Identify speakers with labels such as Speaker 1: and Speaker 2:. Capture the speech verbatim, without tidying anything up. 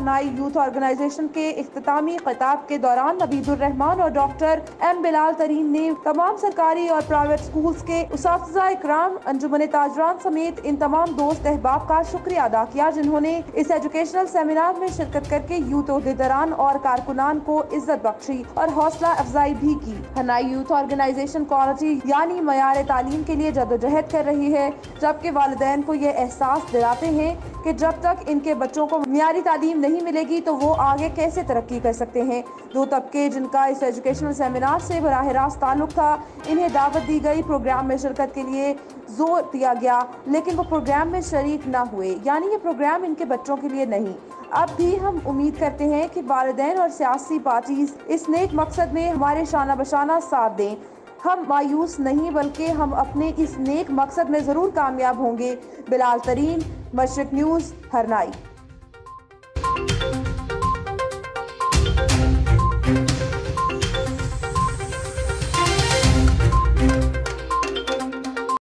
Speaker 1: Harnai youth organization کے اختتامی خطاب کے دوران نوید الرحمان اور ڈاکٹر ایم بلال ترین نے تمام سرکاری اور پرائیویٹ اسکولز کے اساتذہ اکرام، انجمن تاجران سمیت ان تمام دوست احباب کا شکریہ ادا کیا جنہوں نے اس ایجوکیشنل سیمینار میں شرکت کر کے یوتھ عہدیداران اور کارکنان کو عزت بخشی اور حوصلہ افزائی بھی کی۔ ہرنائی یوتھ آرگنائزیشن کوالٹی یعنی معیار تعلیم کے لیے جدوجہد کر رہی ہے، جبکہ والدین کو یہ احساس دلاتے ہیں کہ جب تک ان کے بچوں کو معیاری تعلیم نہیں ملے گی تو وہ آگے کیسے ترقی کر سکتے ہیں۔ دو طبقے جن کا اس ایجوکیشنل سیمینار سے براہ راست تعلق تھا، انہیں دعوت دی گئی، پروگرام میں شرکت کے لیے زور دیا گیا، لیکن وہ پروگرام میں شریک نہ ہوئے، یعنی یہ پروگرام ان کے بچوں کے لیے نہیں۔ اب بھی ہم امید کرتے ہیں کہ والدین اور سیاسی پارٹیز اس نیک مقصد میں ہمارے شانہ بشانہ ساتھ دیں۔ ہم مایوس نہیں بلکہ ہم اپنے اس نیک مقصد میں ضرور کامیاب ہوں گے۔ بلال ترین، مشرق نیوز، ہرنائی۔